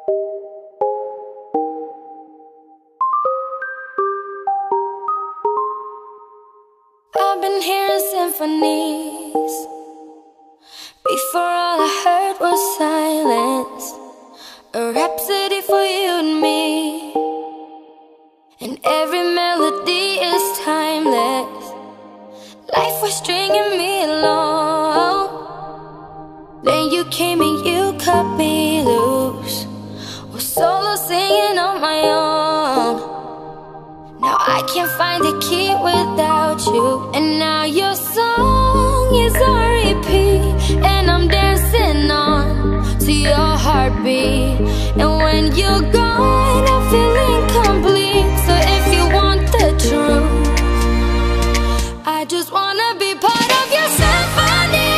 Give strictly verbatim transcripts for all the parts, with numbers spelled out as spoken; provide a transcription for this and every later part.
I've been hearing symphonies. Before all I heard was silence. A rhapsody for you and me. And every melody is timeless. Life was stringing me along. Then you came and you cut me loose. Was solo singing on my own. Now I can't find a key without you. And now your song is on repeat, and I'm dancing on to your heartbeat. And when you're gone, I feel incomplete. So if you want the truth, I just wanna be part of your symphony.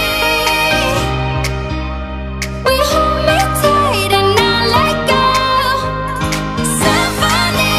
We hold me tight and not let go. Symphony,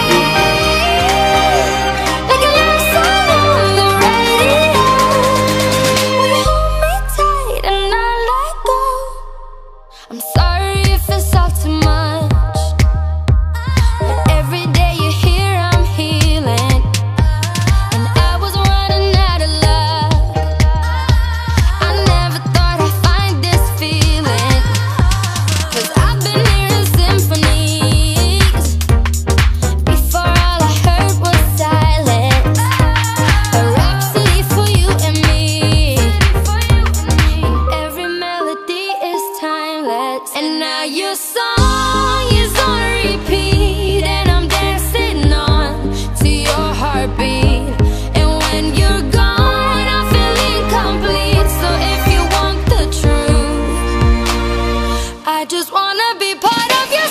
like a love song on the radio. We hold me tight and not let go. I'm sorry if it's all too much, but every day you're here I'm healing. And I was running out of luck. I never thought I'd find this feeling. Cause I've been hearing symphonies. Before all I heard was silence. A rhapsody for you and me. And every melody is timeless. And now your song is on repeat, and I'm dancing on to your heartbeat. And when you're gone, I feel incomplete. So if you want the truth, I just wanna be part of your